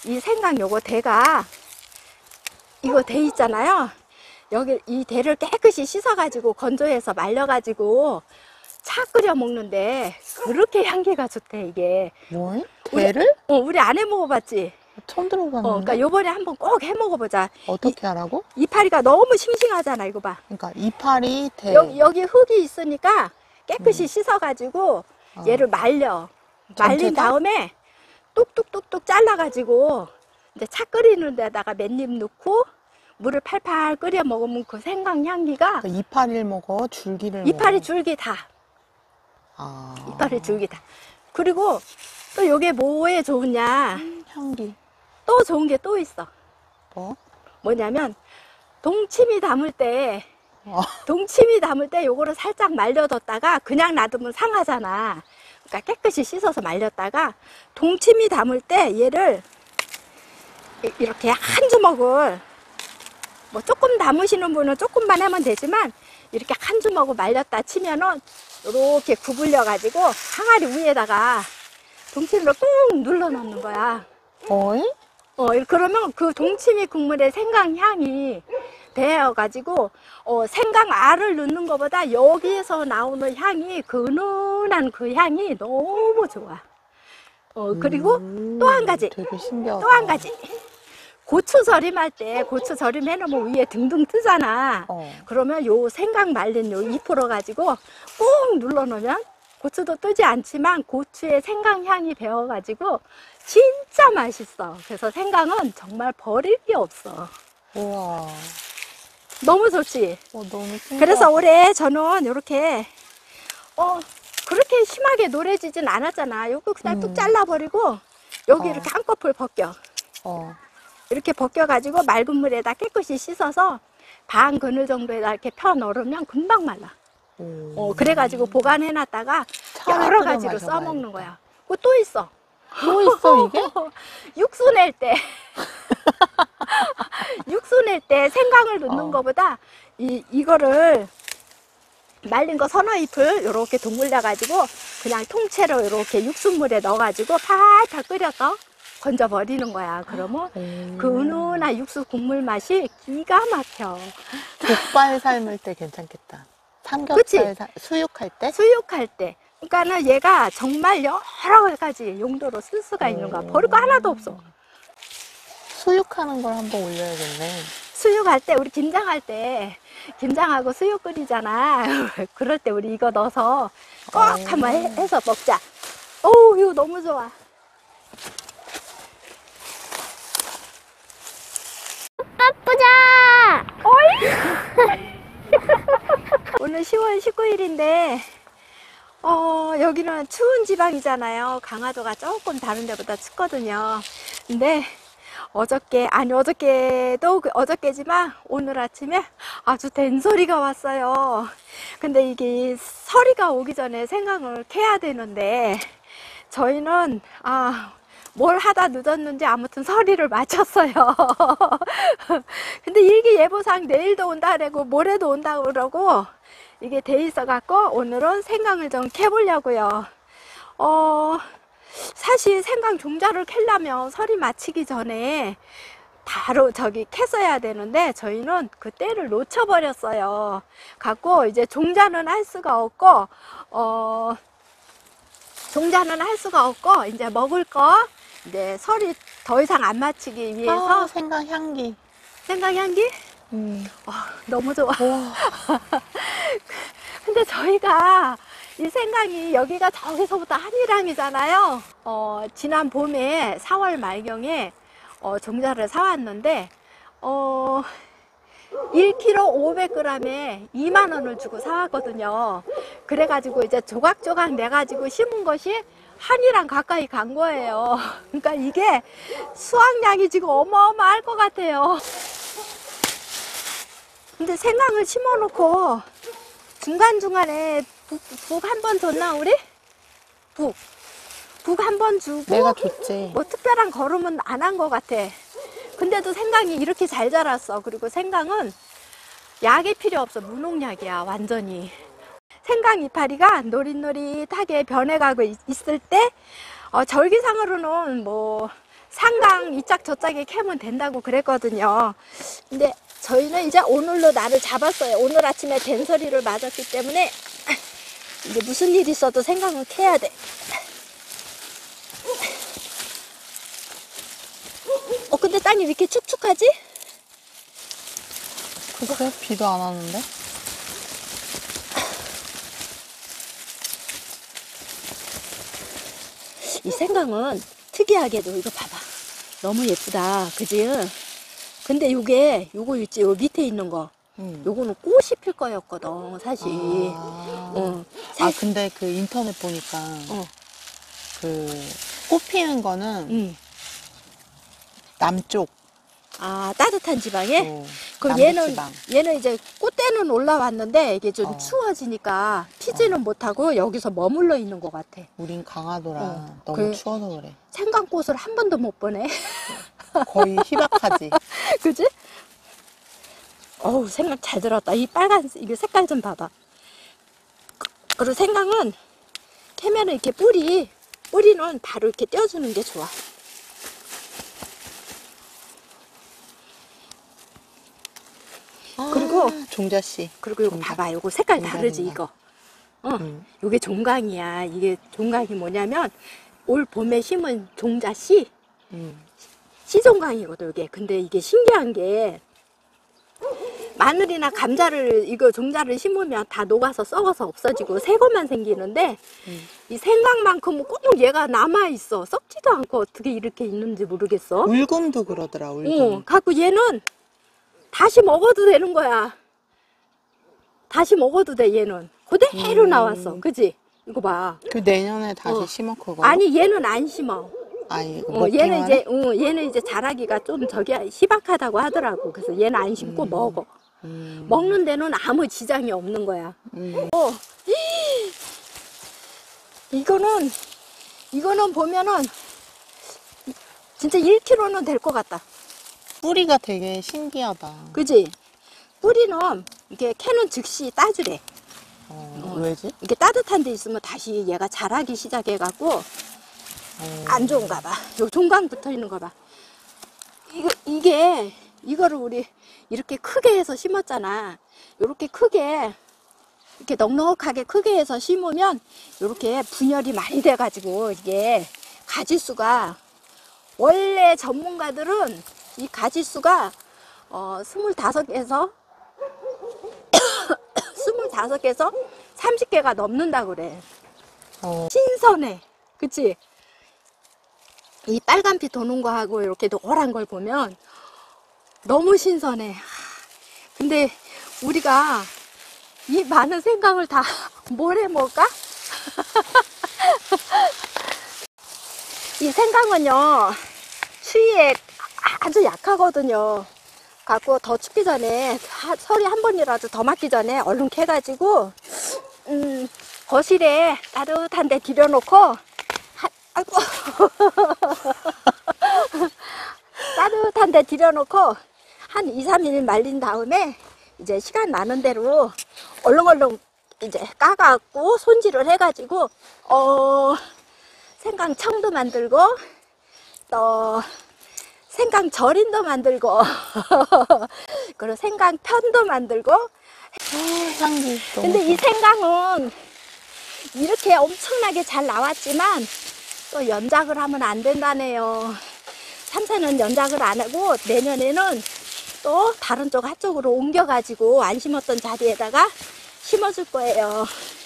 이 생강 요거 대가 이거 대 있잖아요. 여기 이 대를 깨끗이 씻어가지고 건조해서 말려가지고 차 끓여 먹는데 그렇게 향기가 좋대 이게. 뭘? 대를? 우리 안 해 먹어봤지? 처음 들어봤는데. 그러니까 요번에 한번 꼭 해 먹어보자. 어떻게 하라고? 이파리가 너무 싱싱하잖아 이거 봐. 그러니까 이파리 대. 여기 흙이 있으니까 깨끗이 씻어가지고 얘를 말린 전체다? 다음에 뚝뚝뚝뚝 잘라가지고 이제 차 끓이는 데다가 맨입 넣고 물을 팔팔 끓여 먹으면 그 생강 향기가 그러니까 이파리를 먹어, 줄기를 이파리 먹어. 줄기 다. 아. 이파리 줄기 다. 그리고 또 요게 뭐에 좋으냐? 향기. 또 좋은 게 또 있어. 뭐? 뭐냐면 동치미 담을 때 어. 요거를 살짝 말려뒀다가 그냥 놔두면 상하잖아. 그러니까 깨끗이 씻어서 말렸다가 동치미 담을 때 얘를 이렇게 한 주먹을 뭐 조금 담으시는 분은 조금만 하면 되지만 이렇게 한 주먹을 말렸다 치면은 이렇게 구불려 가지고 항아리 위에다가 동치미를 꾹 눌러 놓는 거야. 어이? 그러면 그 동치미 국물의 생강 향이 배어가지고 생강 알을 넣는 것보다 여기에서 나오는 향이 그 은은한 그 향이 너무 좋아. 그리고 또 한 가지. 되게 신기하다. 또 한 가지. 고추 절임할 때 고추 절임해 놓으면 위에 등등 뜨잖아. 그러면 요 생강 말린 요 잎으로 가지고 꾹 눌러 놓으면 고추도 뜨지 않지만 고추의 생강 향이 배어가지고 진짜 맛있어. 그래서 생강은 정말 버릴 게 없어. 우와. 너무 좋지? 너무 신기하다. 그래서 올해 저는 이렇게 그렇게 심하게 노래지진 않았잖아. 요거 그냥 뚝 잘라버리고 여기 이렇게 한꺼풀 벗겨. 이렇게 벗겨가지고 맑은 물에다 깨끗이 씻어서 반 그늘 정도에다 이렇게 펴 넣으면 금방 말라. 그래가지고 보관해놨다가 여러 가지로 써먹는 거야. 그거 또 있어. 또 있어 이게? 육수 낼 때 육수 낼 때 생강을 넣는 것보다 이거를 말린 거 서너 잎을 이렇게 동글려 가지고 그냥 통째로 이렇게 육수물에 넣어 가지고 팔팔 끓여서 건져 버리는 거야. 그러면 그 은은한 육수 국물 맛이 기가 막혀. 족발 삶을 때 괜찮겠다. 삼겹살 수육할 때? 수육할 때. 그러니까는 얘가 정말 여러 가지 용도로 쓸 수가 있는 거야. 버릴 거 하나도 없어. 수육하는 걸 한번 올려야겠네. 수육할 때, 우리 김장할 때, 김장하고 수육 끓이잖아. 그럴 때 우리 이거 넣어서 꼭 한번 해서 먹자. 이거 너무 좋아. 바쁘자! 오늘 10월 19일인데, 여기는 추운 지방이잖아요. 강화도가 조금 다른 데보다 춥거든요. 근데, 어저께지만 오늘 아침에 아주 된소리가 왔어요. 근데 이게 서리가 오기 전에 생강을 캐야 되는데, 저희는, 뭘 하다 늦었는지 아무튼 서리를 마쳤어요. 근데 일기예보상 내일도 온다 그러고 모레도 온다 그러고 이게 돼 있어 갖고 오늘은 생강을 좀 캐보려고요. 사실 생강 종자를 캐려면 서리 마치기 전에 바로 캤어야 되는데 저희는 그 때를 놓쳐버렸어요. 갖고 이제 종자는 할 수가 없고 이제 먹을 거 이제 설이 더 이상 안 마치기 위해서 생강 향기. 생강 향기? 너무 좋아. 근데 저희가 이 생강이 여기가 저기서부터 한일항이잖아요. 지난 봄에 4월 말경에 종자를 사왔는데 1kg 500g에 2만 원을 주고 사왔거든요. 그래가지고 이제 조각조각 내가지고 심은 것이 한이랑 가까이 간 거예요. 그러니까 이게 수확량이 지금 어마어마할 것 같아요. 근데 생강을 심어놓고 중간중간에 북 한 번 줬나 우리? 북 한 번 주고 내가 줬지. 뭐 특별한 걸음은 안 한 것 같아. 근데도 생강이 이렇게 잘 자랐어. 그리고 생강은 약이 필요 없어. 무농약이야 완전히. 생강 이파리가 노릿노릿하게 변해가고 있을 때 절기상으로는 뭐 상강 이짝 저짝에 캐면 된다고 그랬거든요. 근데 저희는 이제 오늘로 날을 잡았어요. 오늘 아침에 된소리를 맞았기 때문에 이제 무슨 일 있어도 생강은 캐야 돼. 근데 땅이 왜 이렇게 축축하지? 글쎄, 비도 안 왔는데? 이 생강은 특이하게도 이거 봐봐. 너무 예쁘다. 그지? 근데 요거 있지? 요 밑에 있는 거. 요거는 꽃이 필 거였거든, 사실. 근데 그 인터넷 보니까 그 꽃 피는 거는 남쪽. 따뜻한 지방에? 그럼 남부지방. 얘는 이제 꽃대는 올라왔는데 이게 좀 추워지니까 피지는 못하고 여기서 머물러 있는 것 같아. 우린 강화도라 너무 추워서 그래. 생강꽃을 한 번도 못 보네. 거의 희박하지. 그지? 어우, 생강 잘 들었다. 이 빨간, 이게 색깔 좀 봐봐. 그리고 생강은 캐면은 이렇게 뿌리는 바로 이렇게 떼어주는 게 좋아. 그리고 종자씨. 그리고 이거 봐봐. 이거 색깔 다르지, 이거. 요게 종강이야. 이게 종강이 뭐냐면 올 봄에 심은 종자씨. 씨종강이거든, 이게. 근데 이게 신기한 게 마늘이나 감자를 이거 종자를 심으면 다 녹아서 썩어서 없어지고 새 것만 생기는데 이 생강만큼은 꼭 얘가 남아있어. 썩지도 않고 어떻게 이렇게 있는지 모르겠어. 울금도 그러더라, 울금. 갖고 얘는 다시 먹어도 되는 거야. 다시 먹어도 돼, 얘는. 그대로 나왔어. 그지? 이거 봐. 그 내년에 다시 심어, 그거? 아니, 얘는 안 심어. 아니, 얘는 이제 자라기가 좀 희박하다고 하더라고. 그래서 얘는 안 심고 먹어. 먹는 데는 아무 지장이 없는 거야. 이거는 보면은 진짜 1kg는 될 것 같다. 뿌리가 되게 신기하다. 그지? 뿌리는 이게 캐는 즉시 따주래. 왜지? 이게 따뜻한 데 있으면 다시 얘가 자라기 시작해갖고 안 좋은가 봐. 요 종강 붙어 있는 거 봐. 이거를 우리 이렇게 크게 해서 심었잖아. 요렇게 크게, 이렇게 넉넉하게 크게 해서 심으면 요렇게 분열이 많이 돼가지고 이게 가지수가, 원래 전문가들은 이 가지수가 25개에서 25개에서 30개가 넘는다 그래. 신선해. 그치? 이 빨간빛 도는 거하고 이렇게 노란 걸 보면 너무 신선해. 근데 우리가 이 많은 생강을 다 뭘 해 먹을까? 이 생강은요, 추위에 아주 약하거든요. 갖고 더 춥기 전에, 설이 한 번이라도 더 맞기 전에 얼른 캐가지고 거실에 따뜻한 데 들여놓고 아이고 따뜻한 데 들여놓고 한 2, 3일 말린 다음에 이제 시간 나는 대로 얼렁얼렁 이제 까갖고 손질을 해가지고 생강청도 만들고 또 생강절임도 만들고 그리고 생강편도 만들고. 향기 너무 근데 이 생강은 이렇게 엄청나게 잘 나왔지만 또 연작을 하면 안 된다네요. 참새는 연작을 안 하고 내년에는 또 다른 쪽 한쪽으로 옮겨가지고 안 심었던 자리에다가 심어줄 거예요.